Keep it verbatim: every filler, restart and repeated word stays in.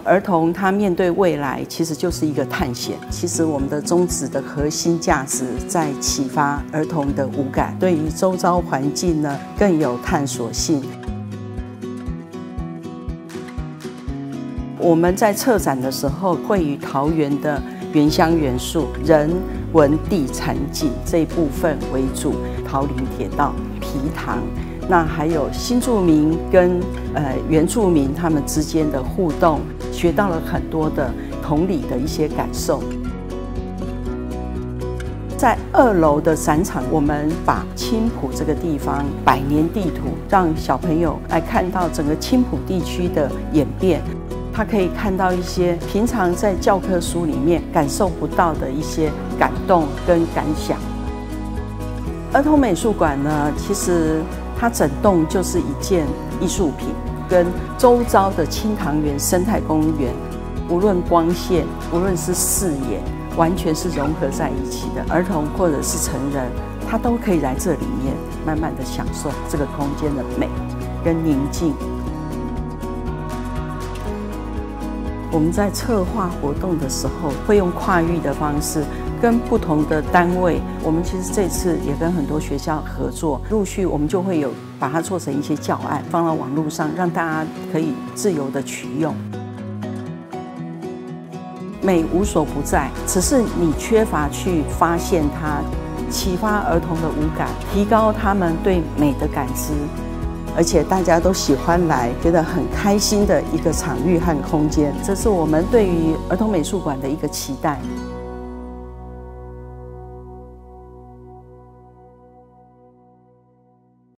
儿童他面对未来，其实就是一个探险。其实我们的宗旨的核心价值在启发儿童的五感，对于周遭环境呢更有探索性。我们在策展的时候，会以桃园的原乡元素、人文地产景这一部分为主，桃林铁道、皮塘。那还有新住民跟呃原住民他们之间的互动，学到了很多的同理的一些感受。在二楼的展场，我们把青埔这个地方百年地图，让小朋友来看到整个青埔地区的演变。他可以看到一些平常在教科书里面感受不到的一些感动跟感想。儿童美术馆呢，其实它整栋就是一件艺术品，跟周遭的青塘园生态公园，无论光线，无论是视野，完全是融合在一起的。儿童或者是成人，他都可以来这里面慢慢的享受这个空间的美跟宁静。我们在策划活动的时候，会用跨域的方式，跟不同的单位。我们其实这次也跟很多学校合作，陆续我们就会有把它做成一些教案，放到网络上，让大家可以自由的取用。美无所不在，只是你缺乏去发现它，启发儿童的五感，提高他们对美的感知。而且大家都喜欢来，觉得很开心的一个场域和空间，这是我们对于儿童美术馆的一个期待。